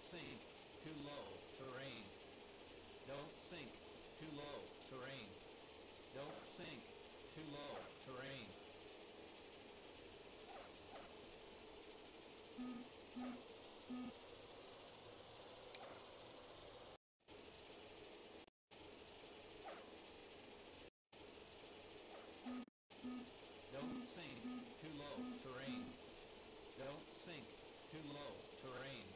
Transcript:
sink too low terrain. Don't sink too low terrain. Don't sink too low terrain. Don't sink too low terrain. Don't sink too low terrain.